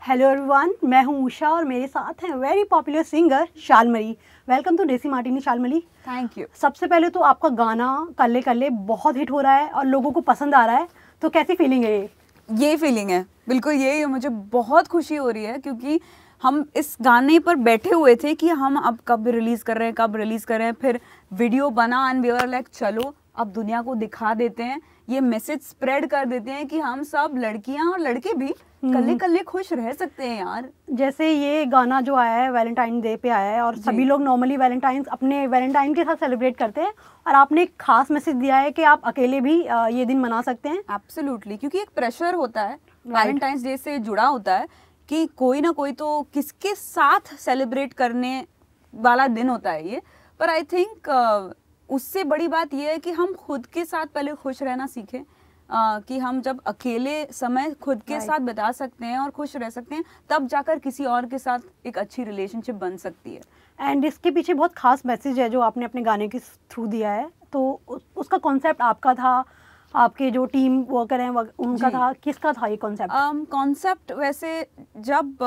Hello everyone, मैं हूं उषा और मेरे साथ हैं very popular singer Shalmali. Welcome to Desi Martini Shalmali. Thank you. सबसे पहले तो आपका गाना कल्ले कल्ले बहुत हिट हो रहा है और लोगों को पसंद आ रहा है, तो कैसी फीलिंग है ये फीलिंग है, बिल्कुल यही है। मुझे बहुत खुशी हो रही है क्योंकि हम इस गाने पर बैठे हुए थे कि हम अब कब रिलीज़ कर रहे हैं, कब रिलीज़ कर रहे हैं। फिर वीडियो बना एंड वी वर लाइक चलो अब दुनिया को दिखा देते हैं, ये मैसेज स्प्रेड कर देते हैं कि हम सब लड़कियां और लड़के भी कल्ले कल्ले खुश रह सकते हैं यार। जैसे ये गाना जो आया है वैलेंटाइन डे पे आया है और सभी लोग नॉर्मली अपने वैलेंटाइन के साथ सेलिब्रेट करते हैं, और आपने एक खास मैसेज दिया है कि आप अकेले भी ये दिन मना सकते हैं। एब्सोल्युटली, क्योंकि एक प्रेशर होता है वैलेंटाइंस डे से जुड़ा होता है कि कोई ना कोई तो किसके साथ सेलिब्रेट करने वाला दिन होता है ये। पर आई थिंक उससे बड़ी बात यह है कि हम खुद के साथ पहले खुश रहना सीखें, कि हम जब अकेले समय खुद के साथ बिता सकते हैं और खुश रह सकते हैं, तब जाकर किसी और के साथ एक अच्छी रिलेशनशिप बन सकती है। एंड इसके पीछे बहुत खास मैसेज है जो आपने अपने गाने के थ्रू दिया है, तो उसका कॉन्सेप्ट आपका था, आपके जो टीम वर्कर हैं उनका था, किसका था ये कॉन्सेप्ट? कॉन्सेप्ट वैसे जब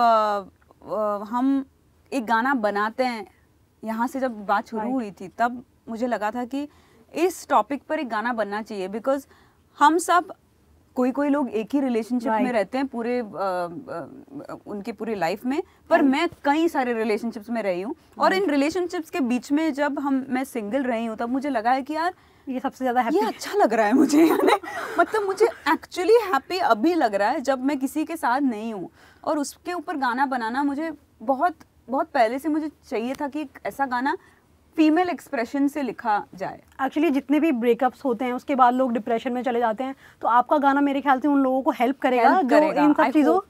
हम एक गाना बनाते हैं, यहाँ से जब बात शुरू हुई थी, तब मुझे लगा था कि इस टॉपिक पर एक गाना बनना चाहिए। बिकॉज हम सब कोई लोग एक ही रिलेशनशिप में रहते हैं पूरे उनके पूरी लाइफ में, पर मैं कई सारे रिलेशनशिप्स में रही हूँ और इन रिलेशनशिप्स के बीच में जब मैं सिंगल रही हूँ, तब मुझे लगा है कि यार ये सबसे ज्यादा हैप्पी, ये अच्छा लग रहा है मुझे। मतलब मुझे एक्चुअली हैप्पी अभी लग रहा है जब मैं किसी के साथ नहीं हूँ, और उसके ऊपर गाना बनाना मुझे बहुत पहले से मुझे चाहिए था कि एक ऐसा गाना फीमेल एक्सप्रेशन से लिखा जाए। एक्चुअली जितने भी ब्रेकअप्स होते हैं उसके बाद लोग डिप्रेशन में चले जाते हैं, तो आपका गाना मेरे ख्याल से उन लोगों को हेल्प करेगा जो इन सब चीज़ों।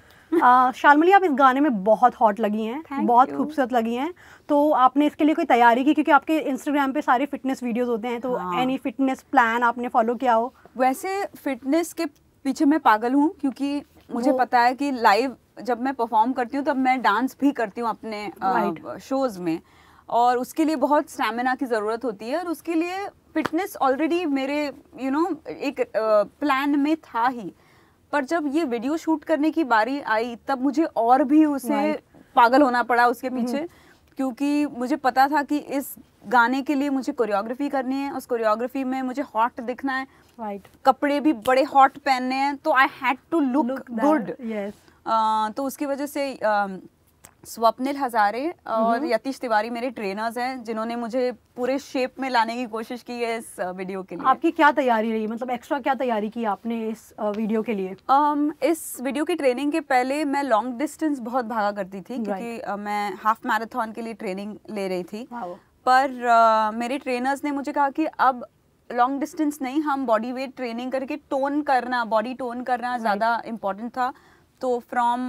शालमली, आप इस गाने में बहुत हॉट लगी हैं, बहुत खूबसूरत लगी हैं, तो आपने इसके लिए कोई तैयारी की? क्योंकि आपके इंस्टाग्राम पे सारे फिटनेस वीडियोस होते हैं, तो एनी फिटनेस प्लान आपने फॉलो किया हो? वैसे फिटनेस के पीछे मैं पागल हूँ, क्योंकि मुझे पता है कि लाइव जब मैं परफॉर्म करती हूँ तब मैं डांस भी करती हूँ अपने शोज में, और उसके लिए बहुत स्टैमिना की ज़रूरत होती है, और उसके लिए फिटनेस ऑलरेडी मेरे एक प्लान में था ही। पर जब ये वीडियो शूट करने की बारी आई, तब मुझे और भी उसे पागल होना पड़ा उसके पीछे, क्योंकि मुझे पता था कि इस गाने के लिए मुझे कोरियोग्राफी करनी है, उस कोरियोग्राफी में मुझे हॉट दिखना है, कपड़े भी बड़े हॉट पहनने हैं, तो I had to look good. तो उसकी वजह से स्वप्निल हजारे और यतीश तिवारी मेरे ट्रेनर्स हैं, जिन्होंने मुझे पूरे शेप में लाने की कोशिश की है इस वीडियो के लिए। आपकी क्या तैयारी रही, मतलब एक्स्ट्रा क्या तैयारी की आपने इस वीडियो के लिए? इस वीडियो की ट्रेनिंग के पहले मैं लॉन्ग डिस्टेंस बहुत भागा करती थी, क्योंकि मैं हाफ मैराथन के लिए ट्रेनिंग ले रही थी। पर मेरे ट्रेनर्स ने मुझे कहा कि अब लॉन्ग डिस्टेंस नहीं, हम बॉडी वेट ट्रेनिंग करके बॉडी टोन करना ज़्यादा इम्पोर्टेंट था। तो from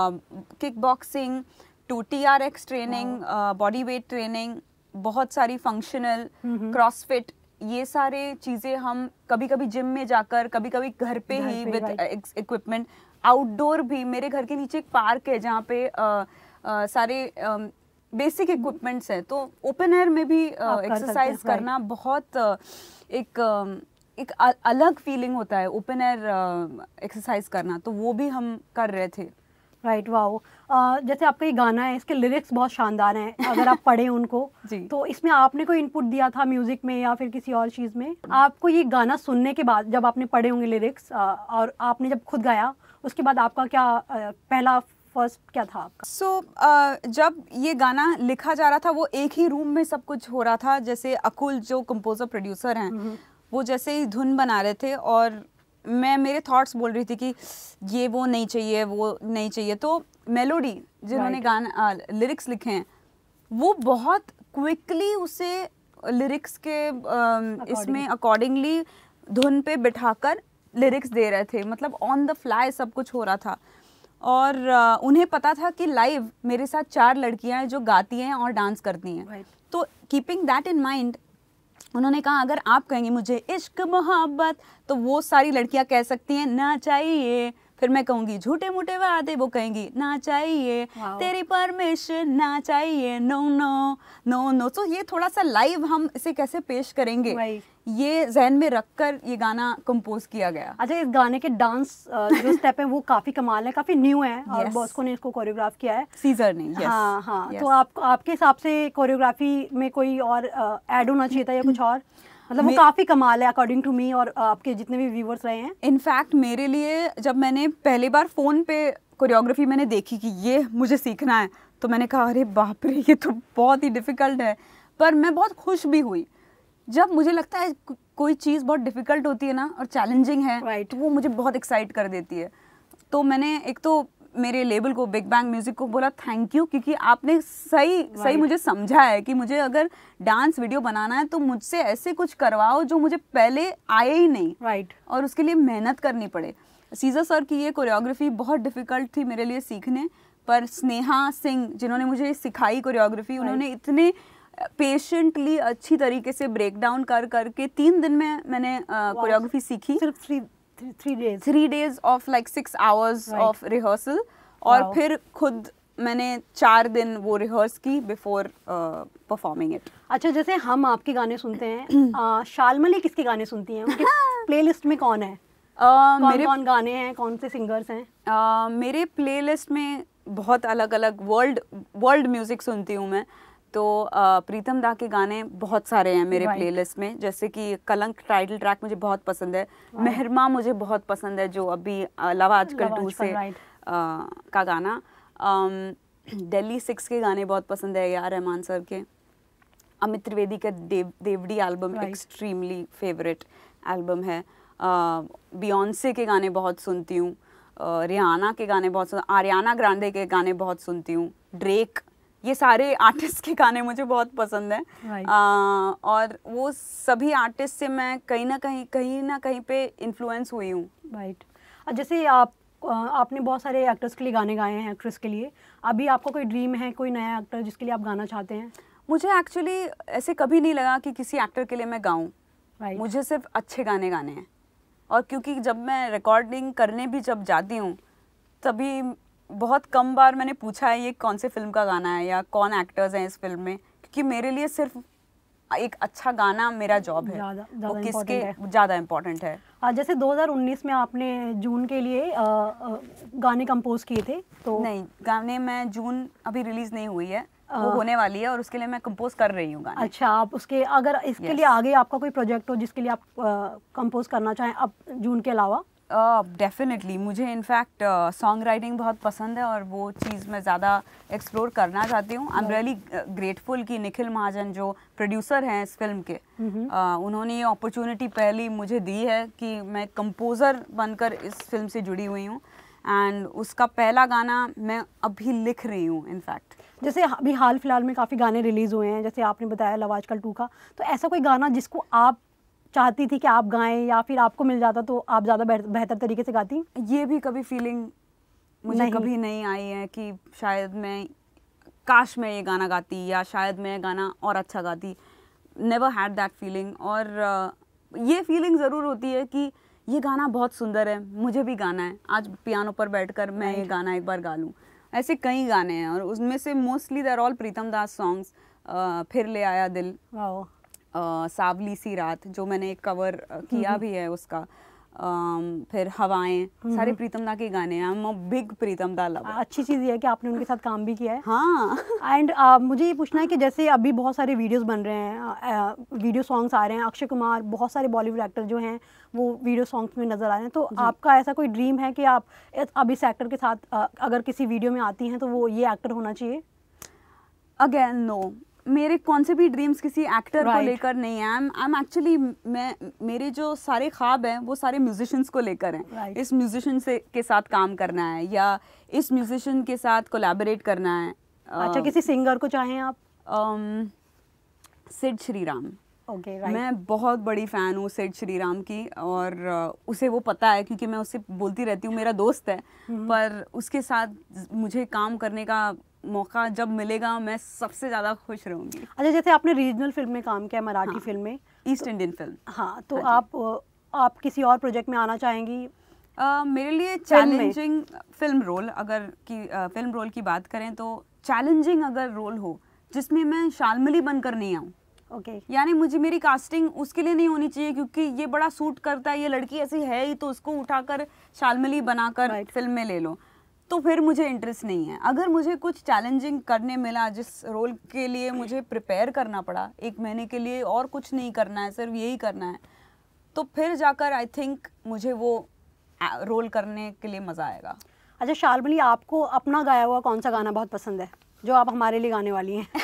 kick boxing to TRX training, body weight training, बहुत सारी फंक्शनल, क्रॉसफिट, ये सारे चीज़ें हम कभी कभी जिम में जाकर, कभी कभी घर पे ही विद इक्विपमेंट, आउटडोर भी। मेरे घर के नीचे एक पार्क है जहाँ पे सारे बेसिक इक्विपमेंट्स हैं, तो ओपन एयर में भी एक्सरसाइज करना बहुत एक अलग फीलिंग होता है ओपन एयर एक्सरसाइज करना, तो वो भी हम कर रहे थे। Right, wow. जैसे आपका ये गाना है, इसके लिरिक्स बहुत शानदार हैं, अगर आप पढ़ें उनको तो इसमें आपने कोई इनपुट दिया था म्यूजिक में या फिर किसी और चीज़ में? आपको ये गाना सुनने के बाद जब आपने पढ़े होंगे लिरिक्स और आपने जब खुद गाया, उसके बाद आपका क्या पहला फर्स्ट क्या था आपका? जब ये गाना लिखा जा रहा था, वो एक ही रूम में सब कुछ हो रहा था। जैसे अकुल जो कंपोजर प्रोड्यूसर हैं, वो जैसे ही धुन बना रहे थे और मैं मेरे थॉट्स बोल रही थी कि ये वो नहीं चाहिए, वो नहीं चाहिए, तो मेलोडी जिन्होंने गाना लिरिक्स लिखे हैं, वो बहुत क्विकली उसे लिरिक्स के इसमें अकॉर्डिंगली धुन पे बिठाकर लिरिक्स दे रहे थे। मतलब ऑन द फ्लाई सब कुछ हो रहा था, और उन्हें पता था कि लाइव मेरे साथ 4 लड़कियां हैं जो गाती हैं और डांस करती हैं। तो कीपिंग दैट इन माइंड, उन्होंने कहा अगर आप कहेंगे मुझे इश्क मोहब्बत, तो वो सारी लड़कियां कह सकती हैं ना चाहिए फिर मैं कहूँगी झूठे मूठे वादे, वो कहेंगी ना चाहिए तेरी परमिशन, ना चाहिए नो नो नो नो। तो ये थोड़ा सा लाइव हम इसे कैसे पेश करेंगे, ये जहन में रखकर ये गाना कंपोज किया गया। अच्छा, इस गाने के डांस जो स्टेप है वो काफी कमाल है, काफी न्यू है और बॉस्को ने इसको कोरियोग्राफ किया है, सीजर ने। हाँ हाँ। तो आपके हिसाब से कोरियोग्राफी में कोई और ऐड होना चाहिए था या कुछ और? मतलब वो काफी कमाल है अकॉर्डिंग टू मी और आपके जितने भी व्यूवर्स रहे हैं। इनफैक्ट मेरे लिए जब मैंने पहली बार फोन पे कोरियोग्राफी मैंने देखी कि ये मुझे सीखना है, तो मैंने कहा अरे बाप रे ये तो बहुत ही डिफिकल्ट है। पर मैं बहुत खुश भी हुई। जब मुझे लगता है कोई चीज़ बहुत डिफिकल्ट होती है ना और चैलेंजिंग है, तो वो मुझे बहुत एक्साइट कर देती है। तो मैंने एक तो मेरे लेबल को, बिग बैंग म्यूजिक को बोला थैंक यू, क्योंकि आपने सही मुझे समझा है कि मुझे अगर डांस वीडियो बनाना है तो मुझसे ऐसे कुछ करवाओ जो मुझे पहले आए ही नहीं, और उसके लिए मेहनत करनी पड़े। सीजर सर की ये कोरियोग्राफी बहुत डिफिकल्ट थी मेरे लिए सीखने, पर स्नेहा सिंह जिन्होंने मुझे सिखाई कोरियोग्राफी, उन्होंने इतने पेशेंटली अच्छी तरीके से ब्रेक डाउन करके 3 दिन में मैंने कोरियोग्राफी सीखी। सिर्फ 3 days of like 6 hours of rehearsal, और फिर खुद मैंने 4 दिन वो रिहर्स की बिफोर परफॉर्मिंग इट। अच्छा, जैसे हम आपके गाने सुनते हैं, शालमली किसके गाने सुनती हैं? उनके प्लेलिस्ट में कौन है? कौन गाने हैं, कौन से सिंगर्स हैं? मेरे प्लेलिस्ट में बहुत अलग अलग वर्ल्ड म्यूजिक सुनती हूँ मैं। तो प्रीतम दा के गाने बहुत सारे हैं मेरे प्लेलिस्ट में, जैसे कि कलंक टाइटल ट्रैक मुझे बहुत पसंद है, मेहरमा मुझे बहुत पसंद है जो अभी लव आजकल 2 से का गाना, दिल्ली 6 के गाने बहुत पसंद है, यार रहमान सर के, अमित त्रिवेदी का Dev D album extremely favourite album है, बियॉन्से के गाने बहुत सुनती हूँ, रिहाना के गाने बहुत सुनती हूँ, आरियाना ग्रांडे के गाने बहुत सुनती हूँ, ड्रेक, ये सारे आर्टिस्ट के गाने मुझे बहुत पसंद हैं। और वो सभी आर्टिस्ट से मैं कहीं ना कहीं पे इन्फ्लुएंस हुई हूँ। जैसे आपने बहुत सारे एक्टर्स के लिए गाने गाए हैं, एक्ट्रेस के लिए, अभी आपका कोई ड्रीम है, कोई नया एक्टर जिसके लिए आप गाना चाहते हैं? मुझे एक्चुअली ऐसे कभी नहीं लगा कि किसी एक्टर के लिए मैं गाऊँ, मुझे सिर्फ अच्छे गाने गाने हैं। और क्योंकि जब मैं रिकॉर्डिंग करने भी जब जाती हूँ, तभी बहुत कम बार मैंने पूछा है ये कौन से फिल्म का गाना है या कौन एक्टर्स हैं इस फिल्म में, क्योंकि मेरे लिए सिर्फ एक अच्छा गाना मेरा जॉब है, वो किसके ज़्यादा इम्पोर्टेंट है। जैसे 2019 में आपने जून के लिए गाने कंपोज किए थे, तो नहीं, गाने में जून अभी रिलीज नहीं हुई है, वो होने वाली है और उसके लिए मैं कंपोज कर रही हूँ गाने। अच्छा, आप उसके अगर इसके लिए आगे आपका कोई प्रोजेक्ट हो जिसके लिए आप कंपोज करना चाहें अब जून के अलावा? डेफिनेटली मुझे इनफैक्ट सॉन्ग राइटिंग बहुत पसंद है और वो चीज़ मैं ज़्यादा एक्सप्लोर करना चाहती हूँ। आई एम रियली ग्रेटफुल कि निखिल महाजन जो प्रोड्यूसर हैं इस फिल्म के, उन्होंने ये अपॉर्चुनिटी पहली मुझे दी है कि मैं कंपोज़र बनकर इस फिल्म से जुड़ी हुई हूँ, एंड उसका पहला गाना मैं अभी लिख रही हूँ इनफैक्ट। जैसे अभी हाल फिलहाल में काफ़ी गाने रिलीज़ हुए हैं, जैसे आपने बताया लव आजकल 2 का, तो ऐसा कोई गाना जिसको आप चाहती थी कि आप गाएं या फिर आपको मिल जाता तो आप ज़्यादा बेहतर तरीके से गाती? ये भी कभी फीलिंग मुझे कभी नहीं आई है कि शायद मैं काश मैं ये गाना गाती या शायद मैं गाना और अच्छा गाती। Never had that feeling. और ये फीलिंग ज़रूर होती है कि ये गाना बहुत सुंदर है, मुझे भी गाना है, आज पियानो पर बैठकर मैं ये गाना एक बार गा लूँ। ऐसे कई गाने हैं और उसमें से mostly they are all Pritam Das songs. फिर ले आया दिल, सावली सी रात जो मैंने एक कवर किया भी है उसका, फिर हवाएं, सारे प्रीतम दा के गाने हैं। आई एम अ बिग प्रीतम दा लवर। अच्छी चीज़ ये है कि आपने उनके साथ काम भी किया है। हाँ। एंड मुझे ये पूछना है कि जैसे अभी बहुत सारे वीडियोस बन रहे हैं, वीडियो सॉन्ग्स आ रहे हैं, अक्षय कुमार, बहुत सारे बॉलीवुड एक्टर जो हैं वो वीडियो सॉन्ग्स में नज़र आ रहे हैं, तो आपका ऐसा कोई ड्रीम है कि आप अब इस एक्टर के साथ अगर किसी वीडियो में आती हैं तो वो ये एक्टर होना चाहिए? अगेन नो, मेरे कौन से भी ड्रीम्स किसी एक्टर को लेकर नहीं है। आई एम एक्चुअली मेरे जो सारे ख्वाब हैं वो सारे म्यूजिशियंस को लेकर हैं। इस म्यूजिशियन से के साथ काम करना है या इस म्यूजिशियन के साथ कोलैबोरेट करना है। अच्छा, किसी सिंगर को चाहें आप? सिड श्रीराम। मैं बहुत बड़ी फ़ैन हूँ सिड श्रीराम की, और उसे वो पता है क्योंकि मैं उससे बोलती रहती हूँ, मेरा दोस्त है। पर उसके साथ मुझे काम करने का मौका जब मिलेगा मैं सबसे ज़्यादा खुश रहूँगी। अच्छा, जैसे आपने रीजनल फिल्म में काम किया, मराठी फिल्म में, ईस्ट इंडियन फिल्म। हाँ, तो आप किसी और प्रोजेक्ट में आना चाहेंगी? मेरे लिए challenging film role film role की बात करें तो चैलेंजिंग अगर रोल हो जिसमें मैं शालमली बनकर नहीं आऊँ, यानी मेरी कास्टिंग उसके लिए नहीं होनी चाहिए क्योंकि ये बड़ा सूट करता है, ये लड़की ऐसी है ही तो उसको उठाकर शालमली बनाकर फिल्म में ले लो, तो फिर मुझे इंटरेस्ट नहीं है। अगर मुझे कुछ चैलेंजिंग करने मिला जिस रोल के लिए मुझे प्रिपेयर करना पड़ा 1 महीने के लिए और कुछ नहीं करना है, सिर्फ यही करना है, तो फिर जाकर आई थिंक मुझे वो रोल करने के लिए मज़ा आएगा। अच्छा शालमली, आपको अपना गाया हुआ कौन सा गाना बहुत पसंद है जो आप हमारे लिए गाने वाली हैं?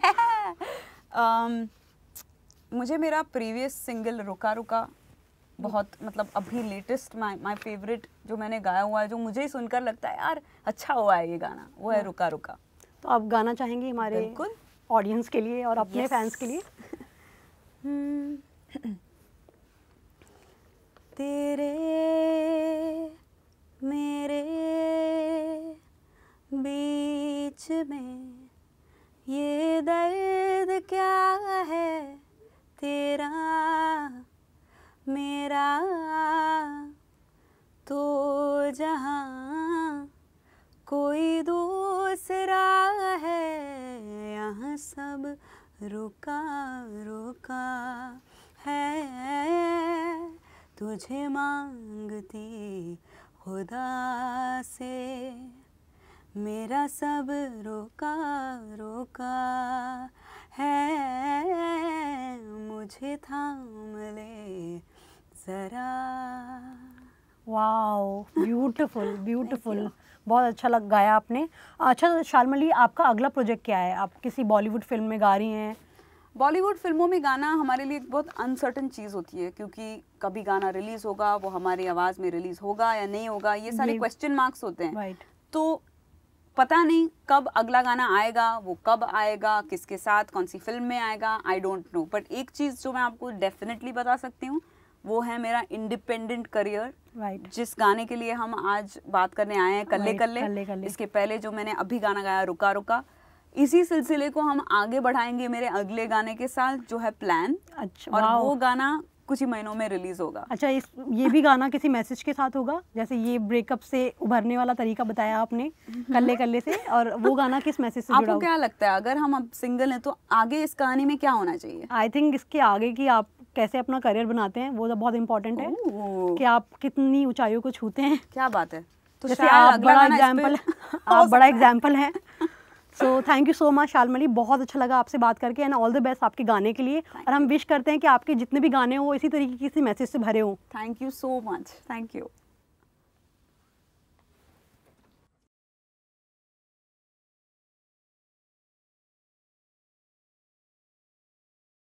मुझे मेरा प्रीवियस सिंगल रुका रुका बहुत अभी लेटेस्ट माय फेवरेट जो मैंने गाया हुआ है, जो मुझे ही सुनकर लगता है यार अच्छा हुआ है ये गाना, वो है रुका रुका। तो आप गाना चाहेंगे हमारे ऑडियंस के लिए और अपने फैंस के लिए? तेरे मेरे बीच में ये दर्द क्या है, तेरा मेरा तो जहाँ कोई दूसरा है, यहाँ सब रुका रुका है, तुझे मांगती खुदा से मेरा सब रुका रुका है, मुझे थाम ले जरा। वाओ, ब्यूटीफुल ब्यूटीफुल, बहुत अच्छा गाया आपने। अच्छा शालमली, आपका अगला प्रोजेक्ट क्या है? आप किसी बॉलीवुड फिल्म में गा रही हैं? बॉलीवुड फिल्मों में गाना हमारे लिए एक बहुत अनसर्टन चीज़ होती है क्योंकि कभी गाना रिलीज़ होगा, वो हमारी आवाज़ में रिलीज़ होगा या नहीं होगा, ये सारे क्वेश्चन मार्क्स होते हैं। तो पता नहीं कब अगला गाना आएगा, वो कब आएगा, किसके साथ, कौन सी फिल्म में आएगा, आई डोंट नो। बट एक चीज़ जो मैं आपको डेफिनेटली बता सकती हूँ वो है मेरा इंडिपेंडेंट करियर। जिस गाने के लिए हम आज बात करने आए हैं, कल्ले कल्ले, इसके पहले जो मैंने अभी गाना गाया रुका रुका, इसी सिलसिले को हम आगे बढ़ाएंगे मेरे अगले गाने के साथ जो है प्लान। अच्छा, और वो गाना कुछ ही महीनों में रिलीज होगा। अच्छा, ये भी गाना किसी मैसेज के साथ होगा? जैसे ये ब्रेकअप से उभरने वाला तरीका बताया आपने कल्ले कल्ले से, और वो गाना किस मैसेज से जुड़ा? आपको क्या लगता है अगर हम अब सिंगल हैं तो आगे इस कहानी में क्या होना चाहिए? आई थिंक इसके आगे की आप कैसे अपना करियर बनाते हैं वो तो बहुत इंपॉर्टेंट है कि आप कितनी ऊंचाइयों को छूते हैं। क्या बात है। तो जैसे आप बड़ा एग्जाम्पल है। So thank you so much Shalmali, बहुत अच्छा लगा आपसे बात करके, एंड ऑल द बेस्ट आपके गाने के लिए। और हम विश करते हैं कि आपके जितने भी गाने हो इसी तरीके के किसी मैसेज से भरे हों। Thank you so much. Thank you.